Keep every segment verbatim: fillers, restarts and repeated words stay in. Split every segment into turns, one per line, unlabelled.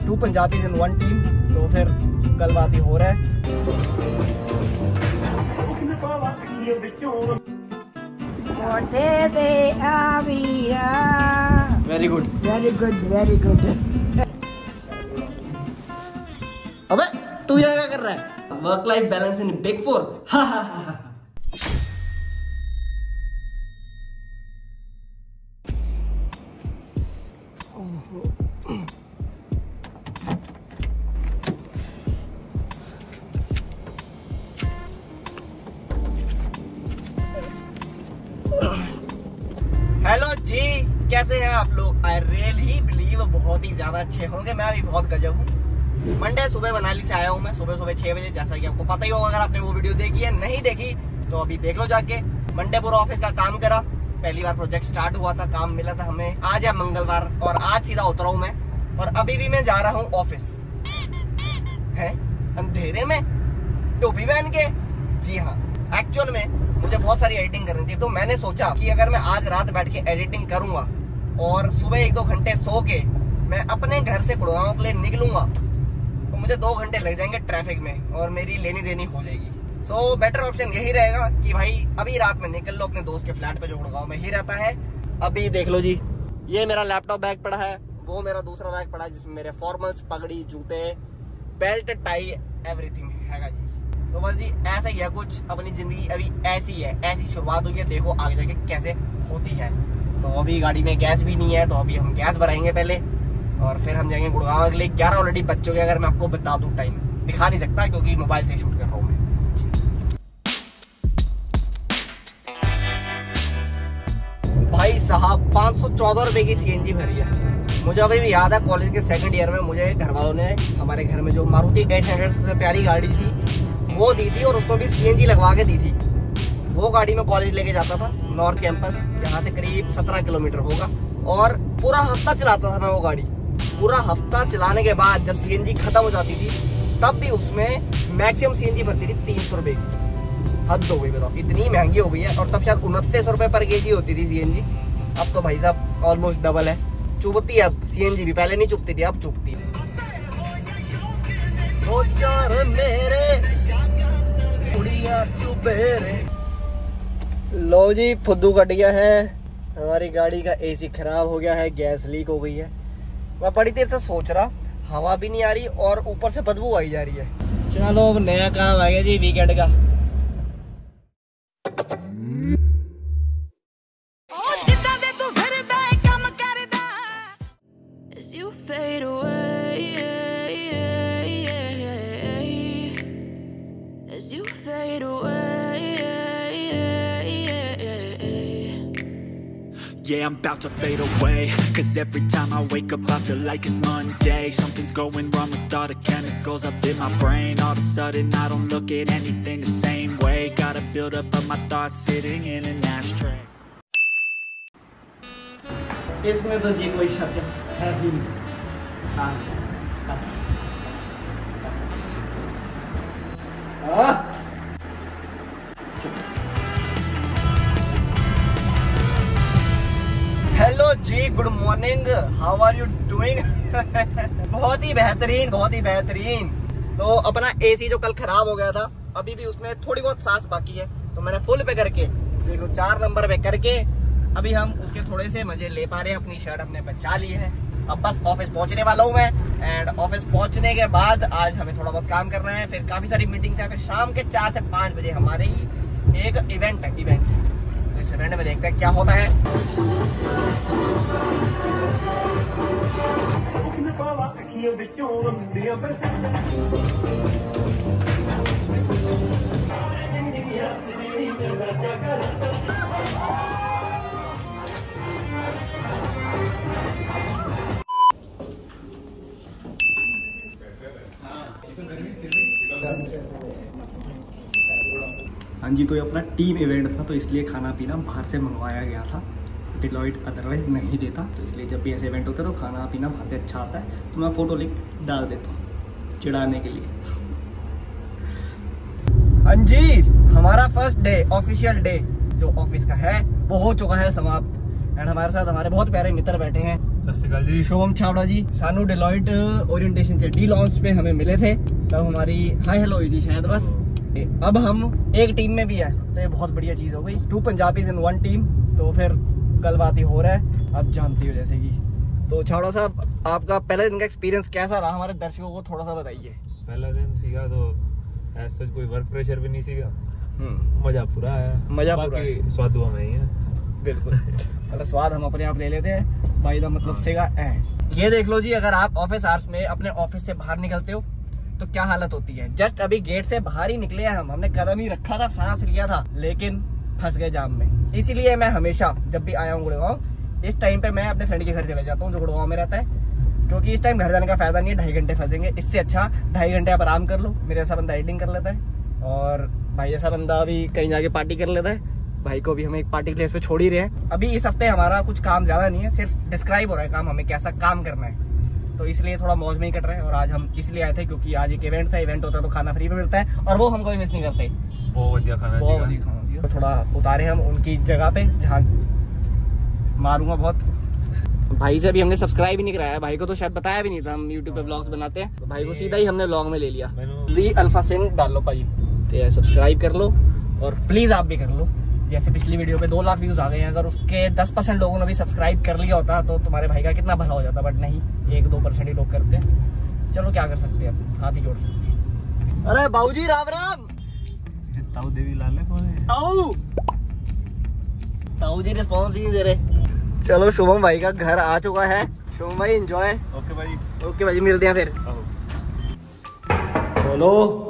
To Punjabis in one team, तो फिर कल बात ही हो रहा है। Very good
very good very good.
अबे तू यहाँ क्या कर रहा है? Work life balance in big four. Hello जी, कैसे हैं आप लोग? आई रियली बिलीव बहुत ही ज्यादा अच्छे होंगे। मैं अभी बहुत गजब हूँ। मंडे सुबह मनाली से आया हूँ मैं, सुबह सुबह छह बजे, जैसा कि आपको पता ही होगा अगर आपने वो वीडियो देखी है। नहीं देखी तो अभी देख लो जाके। मंडे पूरा ऑफिस का काम करा, पहली बार प्रोजेक्ट स्टार्ट हुआ था, काम मिला था हमें। आज है मंगलवार और आज सीधा उतरा हूँ मैं, और अभी भी मैं जा रहा हूँ ऑफिस। है अंधेरे में टोपी पहन के? जी हाँ, एक्चुअल में मुझे बहुत सारी एडिटिंग करनी थी, तो मैंने सोचा कि अगर मैं आज रात बैठ के एडिटिंग करूंगा और सुबह एक दो घंटे सो के मैं अपने घर से गुड़गांव के लिए निकलूंगा, तो मुझे दो घंटे लग जाएंगे ट्रैफिक में और मेरी लेनी देनी हो जाएगी। सो बेटर ऑप्शन यही रहेगा कि भाई अभी रात में निकल लो अपने दोस्त के फ्लैट पे जो गुड़गांव में ही रहता है। अभी देख लो जी, ये मेरा लैपटॉप बैग पड़ा है, वो मेरा दूसरा बैग पड़ा है जिसमें मेरे फॉर्मल्स, पगड़ी, जूते, बेल्ट, टाई, एवरीथिंग हैगा जी। तो बस जी ऐसा ही है कुछ, अपनी जिंदगी अभी ऐसी है, ऐसी शुरुआत हुई है, देखो आगे जाके कैसे होती है। तो अभी गाड़ी में गैस भी नहीं है, तो अभी हम गैस भराएंगे पहले और फिर हम जाएंगे गुड़गांव के लिए। ग्यारह ऑलरेडी बज चुके हैं, अगर मैं आपको बता दूं टाइम दिखा नहीं सकता क्योंकि मोबाइल से शूट कर रहा हूँ मैं। भाई साहब पाँच सौ चौदह रुपए की सीएनजी भरी है। मुझे अभी भी याद है कॉलेज के सेकंड ईयर में मुझे घर वालों ने हमारे घर में जो मारुति एट हंड्रेड सबसे प्यारी गाड़ी थी वो दी थी, और उसको भी सीएनजी लगवा के दी थी। वो गाड़ी में कॉलेज लेके जाता था, नॉर्थ कैंपस, यहाँ से करीब सत्रह किलोमीटर होगा, और पूरा हफ्ता चलाता था मैं वो गाड़ी। पूरा हफ्ता चलाने के बाद जब सीएनजी खत्म हो जाती थी तब भी उसमें मैक्सिमम सीएनजी भरती थी तीन सौ रुपए की। हद हो गई बताओ, इतनी महंगी हो गई है। और तब शायद उनतीस रुपए पर केजी होती थी सीएनजी, अब तो भाई साहब ऑलमोस्ट डबल है। चुभती है अब सीएनजी भी, पहले नहीं चुभती थी, अब चुभती है। ओ चार मेरे उड़िया चुबेरे। लो जी फुद्दू कट गया है, हमारी गाड़ी का एसी खराब हो गया है, गैस लीक हो गई है। मैं बड़ी देर से सोच रहा, हवा भी नहीं आ रही और ऊपर से बदबू आई जा रही है। चलो अब नया काम आ गया जी वीकेंड का।
Yeah, I'm about to fade away, cause every time I wake up I feel like it's Monday. Something's going wrong with all the chemicals up in my brain. All of a sudden I don't look at anything the same way. Gotta build up of my thoughts sitting in an ashtray.
इसमें तो जी कोई शक है ही नहीं। हाँ हाँ hello जी, good morning, how are you doing? बहुत ही बेहतरीन, बहुत ही बेहतरीन। तो अपना एसी जो कल खराब हो गया था, अभी भी उसमें थोड़ी बहुत सांस बाकी है, तो मैंने फुल पे करके देखो चार नंबर पे करके अभी हम उसके थोड़े से मजे ले पा रहे हैं। अपनी शर्ट हमने बचा ली है, अब बस ऑफिस पहुंचने वाला हूँ मैं। एंड ऑफिस पहुंचने के बाद आज हमें थोड़ा बहुत काम करना है, फिर काफी सारी मीटिंग्स है, फिर शाम के चार से पाँच बजे हमारे ही एक इवेंट है इवेंट तो इस इवेंट में देखते हैं क्या होता है। हाँ जी, तो ये अपना टीम इवेंट था, तो इसलिए खाना पीना बाहर से मंगवाया गया था। डिलॉइट अदरवाइज नहीं देता, तो इसलिए जब भी ऐसे इवेंट होता है तो खाना पीना बाहर से अच्छा आता है। तो मैं फ़ोटो लिंक डाल देता हूँ चिढ़ाने के लिए। हाँ जी, हमारा फर्स्ट डे, ऑफिशियल डे जो ऑफिस का है वो हो चुका है समाप्त। एंड हमारे साथ हमारे बहुत प्यारे मित्र बैठे हैं, जी शुभम छाबड़ा जी सानू डिलॉइट ओरिएंटेशन से डी लॉन्च पे हमें मिले थे, तब हमारी हाई हेलो हुई थी शायद बस। अब हम एक टीम में भी है तो ये बहुत बढ़िया चीज हो गई, two Punjabis in one team. तो फिर कल बात ही हो रहा है, आप जानती हो जैसे कि। तो छाबड़ा साहब आपका पहले दिन का एक्सपीरियंस कैसा रहा, हमारे दर्शकों को थोड़ा सा बताइए।
पहला दिन सीखा तो ऐसा कोई वर्क प्रेशर भी नहीं सीखा, मजा पूरा आया,
मजा पूरा
स्वाद दुआ में ही है।
बिल्कुल मतलब स्वाद हम अपने आप ले लेते हैं भाई का मतलब सेगा है। ये देख लो जी, अगर आप ऑफिस आवर्स में अपने ऑफिस से बाहर निकलते हो तो क्या हालत होती है। जस्ट अभी गेट से बाहर ही निकले हैं हम, हमने कदम ही रखा था, सांस लिया था, लेकिन फंस गए जाम में। इसीलिए मैं हमेशा जब भी आया हूँ गुड़गांव, इस टाइम पे मैं अपने फ्रेंड के घर चले जाता हूँ जो गुड़गांव में रहता है, क्योंकि इस टाइम घर जाने का फायदा नहीं है, ढाई घंटे फंसेंगे। इससे अच्छा ढाई घंटे आप आराम कर लो। मेरे जैसा बंदा एडिटिंग कर लेता है और भाई जैसा बंदा अभी कहीं जाके पार्टी कर लेता है। भाई को भी हम एक पार्टी प्लेस पे छोड़ ही रहे हैं। अभी इस हफ्ते हमारा कुछ काम ज्यादा नहीं है, सिर्फ डिस्क्राइब हो रहा है काम, हमें कैसा काम करना है, तो इसलिए थोड़ा मौज में ही कट रहा है। और आज हम इसलिए आए थे क्योंकि आज एक इवेंट था, इवेंट होता है तो खाना फ्री में मिलता है और वो हम कभी मिस नहीं करते।
बहुत बढ़िया खाना,
बहुत बढ़िया खाना दिया। तो थोड़ा उतारे हम उनकी जगह पे जहाँ मारूंगा बहुत। भाई से अभी हमने सब्सक्राइब ही नहीं कराया, भाई को तो शायद बताया भी नहीं था हम यूट्यूब पे ब्लॉग्स बनाते हैं, तो भाई को सीधा ही हमने ब्लॉग में ले लिया। ली अल्फा सिंह डाल लो भाई, तो सब्सक्राइब कर लो और प्लीज आप भी कर लो। जैसे पिछली वीडियो पे दो लाख व्यूज आ गए हैं, अगर उसके दस परसेंट लोगों ने भी सब्सक्राइब कर लिया होता तो तुम्हारे भाई का कितना भला हो जाता, बट नहीं, एक दो परसेंट ही लोग करते हैं। चलो क्या कर सकते हैं, हाथ ही जोड़ सकते हैं। अरे बाबूजी राम राम।
ताऊ देवी लाले कौन है?
ताऊ ताऊ जी रिस्पॉन्स ही नहीं दे रहे। चलो शुभम भाई का घर आ चुका है। शुभम भाई एंजॉय।
ओके भाई,
ओके भाई, मिलते हैं फिर। बोलो।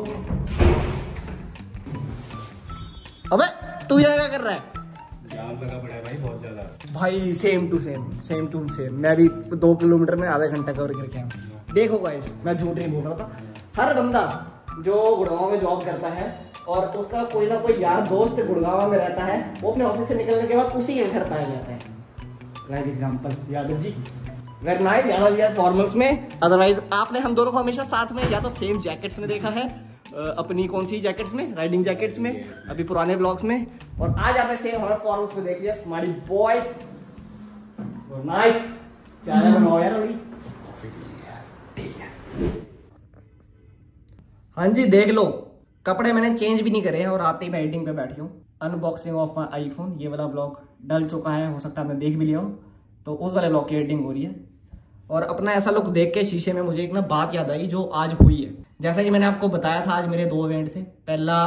अबे तू यहाँ क्या कर रहा है?
जाम लगा पड़ा है भाई, बहुत ज्यादा।
भाई same to same same to same, मैं भी दो किलोमीटर में आधा घंटा कवर करके आया। देखो गाइस, मैं झूठ नहीं बोल रहा था। हर बंदा जो गुड़गांव में जॉब करता है और उसका कोई ना कोई यार दोस्त गुड़गांव में रहता है, वो अपने ऑफिस से निकलने के बाद उसी के घर पाया जाता है। Like example Yadav ji, very nice. Yadav ji formals में, अदरवाइज आपने हम दोनों को हमेशा साथ में या तो सेम जैकेट्स में देखा है, अपनी कौन सी जैकेट्स में, राइडिंग जैकेट्स में, अभी पुराने ब्लॉग्स में, और आज आपने सेम हमारे फॉर्मल्स में देख लिया। Smarty boys, nice. चाय बनाओ यार अभी। हाँ जी देख लो, कपड़े मैंने चेंज भी नहीं करे हैं और आते ही मैं एडिटिंग पे बैठी हूँ। अनबॉक्सिंग ऑफ माई आईफोन, ये वाला ब्लॉग डल चुका है, हो सकता है आपने देख भी लिया हो, तो उस वाले ब्लॉग की एडिटिंग हो रही है। और अपना ऐसा लुक देख के शीशे में मुझे एक ना बात याद आई जो आज हुई है। जैसा कि मैंने आपको बताया था, आज मेरे दो इवेंट थे। पहला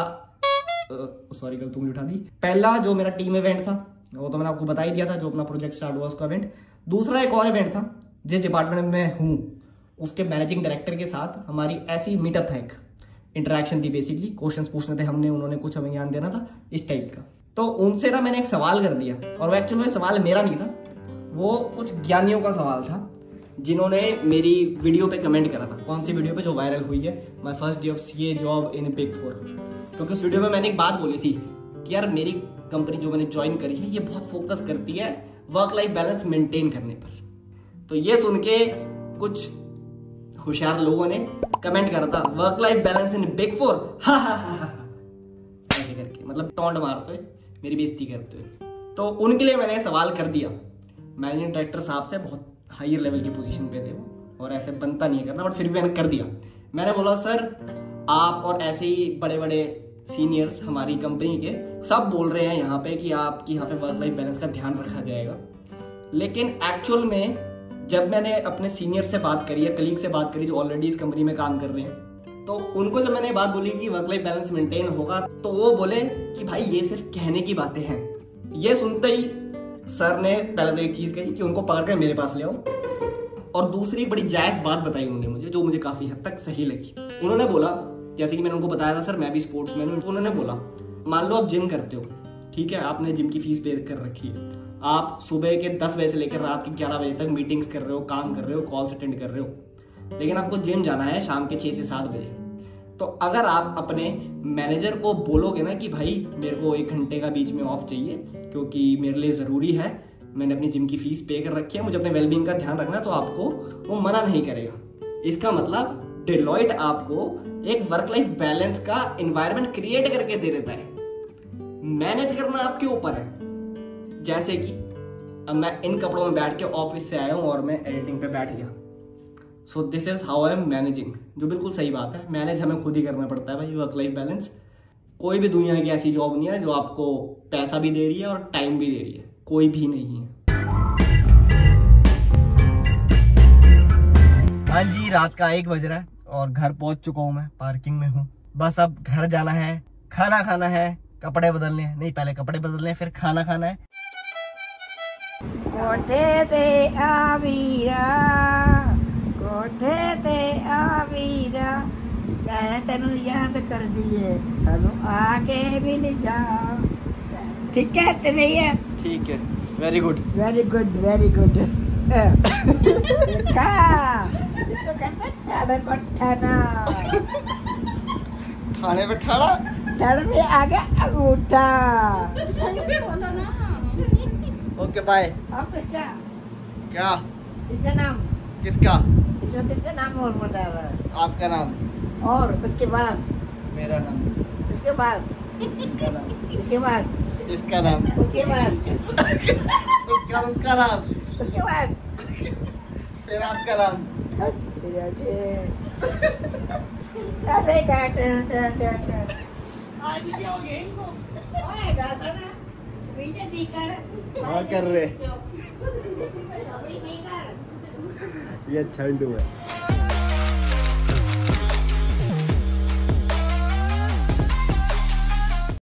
सॉरी गलत उंगली उठा दी। पहला जो मेरा टीम इवेंट था वो तो मैंने आपको बता ही दिया था, जो अपना प्रोजेक्ट स्टार्ट हुआ उसका इवेंट। दूसरा एक और इवेंट था जिस डिपार्टमेंट में मैं हूँ, उसके मैनेजिंग डायरेक्टर के साथ हमारी ऐसी मीटअप था, एक इंटरेक्शन थी। बेसिकली क्वेश्चंस पूछने थे हमने, उन्होंने कुछ हमें ज्ञान देना था इस टाइप का। तो उनसे ना मैंने एक सवाल कर दिया, और वो एक्चुअली में सवाल मेरा नहीं था, वो कुछ ज्ञानियों का सवाल था जिन्होंने मेरी वीडियो पे कमेंट करा था। कौन सी वीडियो पे? जो वायरल हुई है, my first day of CA job in big four. क्योंकि उस वीडियो में मैंने एक बात बोली थी कि यार मेरी कंपनी जो मैंने ज्वाइन करी है ये बहुत फोकस करती है वर्क लाइफ बैलेंस मेंटेन करने पर। तो ये सुन के कुछ होशियार लोगों ने कमेंट करा था, work life balance in big four, हा हा हा, ऐसे करके, मतलब टोंट मारते हुए, मेरी बेइज्जती करते हुए। तो उनके लिए मैंने सवाल कर दिया मैनेजिंग डायरेक्टर साहब से, बहुत हायर लेवल की पोजीशन पे थे वो, और ऐसे बनता नहीं है करना, बट फिर भी मैंने कर दिया। मैंने बोला सर आप और ऐसे ही बड़े बड़े सीनियर्स हमारी कंपनी के सब बोल रहे हैं यहाँ पे कि आपकी यहाँ पे वर्क लाइफ बैलेंस का ध्यान रखा जाएगा, लेकिन एक्चुअल में जब मैंने अपने सीनियर से बात करी है, कलीग से बात करी जो ऑलरेडी इस कंपनी में काम कर रहे हैं, तो उनको जब मैंने बात बोली कि वर्क लाइफ बैलेंस मेंटेन होगा, तो वो बोले कि भाई ये सिर्फ कहने की बातें हैं। ये सुनते ही सर ने पहले तो एक चीज कही कि उनको पकड़ कर मेरे पास ले आओ, और दूसरी बड़ी जायज बात बताई उन्होंने मुझे, जो मुझे काफी हद तक सही लगी। उन्होंने बोला, जैसे कि मैंने उनको बताया था सर मैं भी स्पोर्ट्समैन हूं, तो उन्होंने बोला मान लो आप जिम करते हो, ठीक है, आपने जिम की फीस पे कर रखी है, आप सुबह के दस बजे से लेकर रात के ग्यारह बजे तक मीटिंग्स कर रहे हो, काम कर रहे हो, कॉल्स अटेंड कर रहे हो, लेकिन आपको जिम जाना है शाम के छह से सात बजे। तो अगर आप अपने मैनेजर को बोलोगे ना कि भाई मेरे को एक घंटे का बीच में ऑफ चाहिए क्योंकि मेरे लिए ज़रूरी है, मैंने अपनी जिम की फीस पे कर रखी है, मुझे अपने वेलबींग का ध्यान रखना है, तो आपको वो मना नहीं करेगा। इसका मतलब डेलॉइट आपको एक वर्क लाइफ बैलेंस का एनवायरनमेंट क्रिएट करके दे देता है। मैनेज करना आपके ऊपर है। जैसे कि अब मैं इन कपड़ों में बैठ के ऑफिस से आया हूँ और मैं एडिटिंग पे बैठ गया। So this is how I am managing, जो बिल्कुल सही बात है। मैनेज हमें खुद ही करना पड़ता है भाई, वर्क लाइफ बैलेंस। कोई भी दुनिया की ऐसी जॉब नहीं है जो आपको पैसा भी दे रही है और टाइम भी दे रही है, कोई भी नहीं है। हाँ जी, रात का एक बज रहा है और घर पहुंच चुका हूँ मैं, पार्किंग में हूँ। बस अब घर जाना है, खाना खाना है, कपड़े बदलने हैं, नहीं पहले कपड़े बदलने हैं फिर खाना खाना है।
कोठे ते आवीरा कोठे ते आवीरा मैं तेनू याद कर दिए सानू आके मिल जा। ठीक है ते नहीं है?
ठीक है, very good
very good very good. देखा इसको कहते हैं ठाणे को ठाना।
ठाणे पे ठाड़ा,
ठाणे में आ गया अंगूठा।
Okay bye.
अब किसका
क्या?
इसका नाम
किसका?
इसमें किसका नाम और बता रहा है?
आपका नाम।
और उसके बाद
मेरा नाम।
उसके बाद
इसका नाम।
इसके बाद
इसका नाम।
उसके बाद
उसका उसका नाम।
उसके बाद
फिर आपका नाम।
तेरा के ऐसे ही काट काट आज क्या हो गया इनको? ओए गासना बीजे ठीक कर।
हाँ कर रहे।
अभी नहीं कर।
ये ठंड हुआ।